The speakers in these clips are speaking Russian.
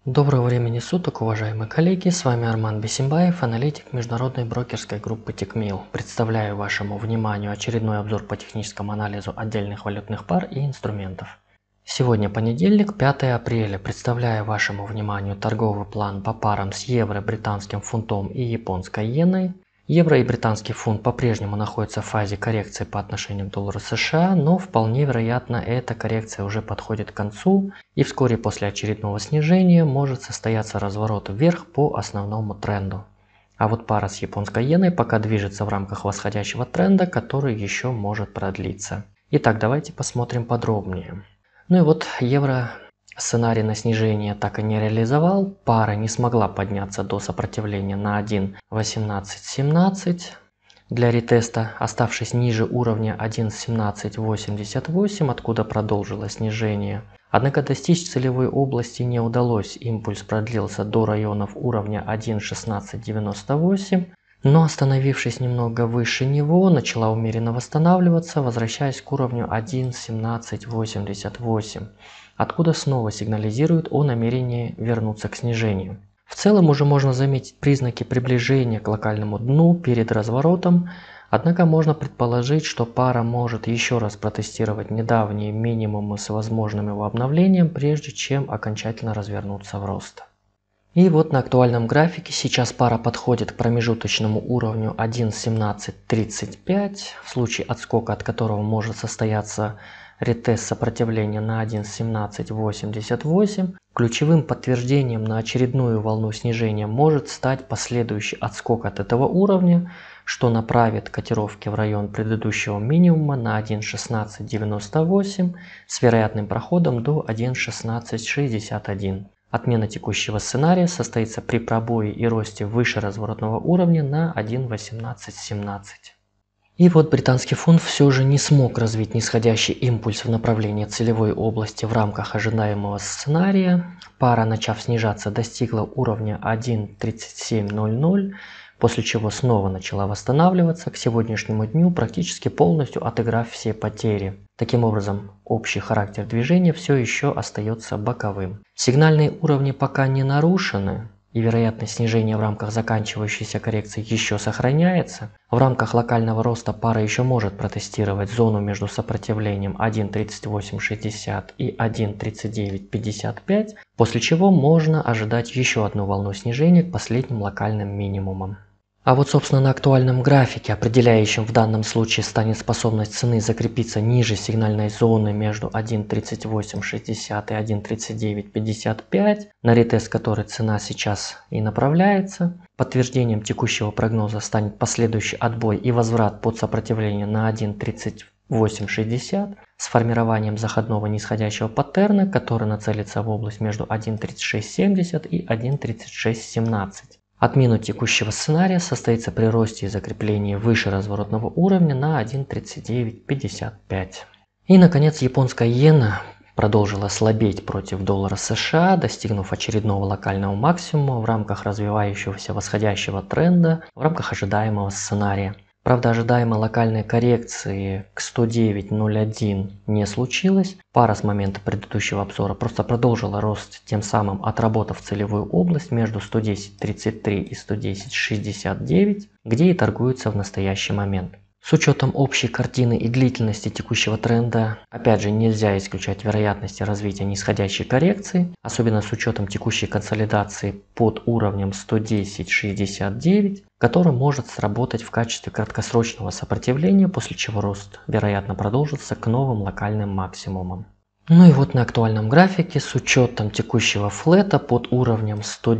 Доброго времени суток, уважаемые коллеги, с вами Арман Бесимбаев, аналитик международной брокерской группы Techmill. Представляю вашему вниманию очередной обзор по техническому анализу отдельных валютных пар и инструментов. Сегодня понедельник, 5 апреля. Представляю вашему вниманию торговый план по парам с евро, британским фунтом и японской иеной. Евро и британский фунт по-прежнему находятся в фазе коррекции по отношению к доллару США, но вполне вероятно эта коррекция уже подходит к концу и вскоре после очередного снижения может состояться разворот вверх по основному тренду. А вот пара с японской иеной пока движется в рамках восходящего тренда, который еще может продлиться. Итак, давайте посмотрим подробнее. Ну и вот евро сценарий на снижение так и не реализовал, пара не смогла подняться до сопротивления на 1.1817 для ретеста, оставшись ниже уровня 1.1788, откуда продолжило снижение. Однако достичь целевой области не удалось, импульс продлился до районов уровня 1.1698, но остановившись немного выше него, начала умеренно восстанавливаться, возвращаясь к уровню 1.1788. откуда снова сигнализирует о намерении вернуться к снижению. В целом уже можно заметить признаки приближения к локальному дну перед разворотом, однако можно предположить, что пара может еще раз протестировать недавние минимумы с возможным его обновлением, прежде чем окончательно развернуться в рост. И вот на актуальном графике сейчас пара подходит к промежуточному уровню 1.1735, в случае отскока от которого может состояться ретест сопротивления на 1.1788. Ключевым подтверждением на очередную волну снижения может стать последующий отскок от этого уровня, что направит котировки в район предыдущего минимума на 1.1698 с вероятным проходом до 1.1661. Отмена текущего сценария состоится при пробое и росте выше разворотного уровня на 1.1817. И вот британский фунт все же не смог развить нисходящий импульс в направлении целевой области в рамках ожидаемого сценария. Пара, начав снижаться, достигла уровня 1.3700, после чего снова начала восстанавливаться к сегодняшнему дню, практически полностью отыграв все потери. Таким образом, общий характер движения все еще остается боковым. Сигнальные уровни пока не нарушены, и вероятность снижения в рамках заканчивающейся коррекции еще сохраняется. В рамках локального роста пара еще может протестировать зону между сопротивлением 1.3860 и 1.3955, после чего можно ожидать еще одну волну снижения к последним локальным минимумам. А вот, собственно, на актуальном графике, определяющим в данном случае станет способность цены закрепиться ниже сигнальной зоны между 1.3860 и 1.3955, на ретест которой цена сейчас и направляется. Подтверждением текущего прогноза станет последующий отбой и возврат под сопротивление на 1.3860 с формированием заходного нисходящего паттерна, который нацелится в область между 1.3670 и 1.3617. Отмена текущего сценария состоится при росте и закреплении выше разворотного уровня на 1.3955. И, наконец, японская иена продолжила слабеть против доллара США, достигнув очередного локального максимума в рамках развивающегося восходящего тренда, в рамках ожидаемого сценария. Правда, ожидаемой локальной коррекции к 109.01 не случилось. Пара с момента предыдущего обзора просто продолжила рост, тем самым отработав целевую область между 110.33 и 110.69, где и торгуется в настоящий момент. С учетом общей картины и длительности текущего тренда, опять же, нельзя исключать вероятности развития нисходящей коррекции, особенно с учетом текущей консолидации под уровнем 110.69, который может сработать в качестве краткосрочного сопротивления, после чего рост, вероятно, продолжится к новым локальным максимумам. Ну и вот на актуальном графике с учетом текущего флета под уровнем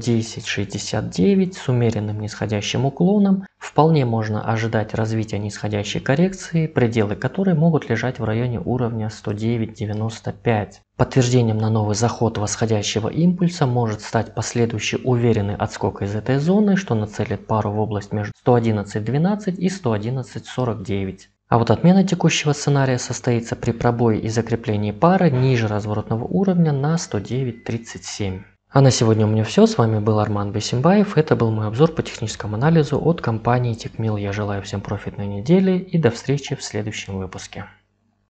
110.69 с умеренным нисходящим уклоном вполне можно ожидать развития нисходящей коррекции, пределы которой могут лежать в районе уровня 109.95. Подтверждением на новый заход восходящего импульса может стать последующий уверенный отскок из этой зоны, что нацелит пару в область между 111.12 и 111.49. А вот отмена текущего сценария состоится при пробое и закреплении пары ниже разворотного уровня на 109.37. А на сегодня у меня все. С вами был Арман Бесимбаев. Это был мой обзор по техническому анализу от компании Techmill. Я желаю всем профитной недели и до встречи в следующем выпуске.